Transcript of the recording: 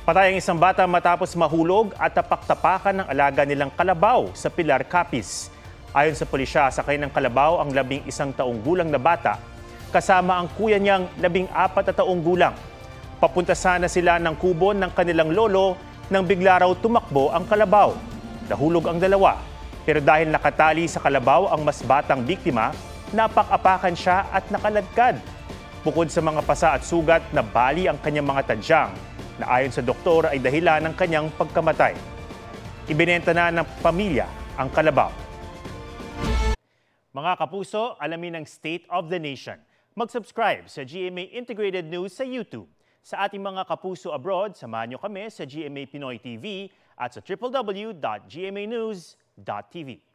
Patay ang isang bata matapos mahulog at tapak-tapakan ng alaga nilang kalabaw sa Pilar, Capiz. Ayon sa pulisya, sakay ng kalabaw ang 11 taong gulang na bata kasama ang kuya niyang 14 na taong gulang. Papunta sana sila ng kubo ng kanilang lolo nang bigla raw tumakbo ang kalabaw. Nahulog ang dalawa, pero dahil nakatali sa kalabaw ang mas batang biktima, napak-apakan siya at nakaladkad. Bukod sa mga pasa at sugat, nabali ang kanyang mga tadyang na ayon sa doktor ay dahilan ng kanyang pagkamatay. Ibinenta na ng pamilya ang kalabaw. Mga kapuso, alamin ang State of the Nation. Mag-subscribe sa GMA Integrated News sa YouTube. Sa ating mga kapuso abroad, samahan niyo kami sa GMA Pinoy TV at sa www.gmanews.tv.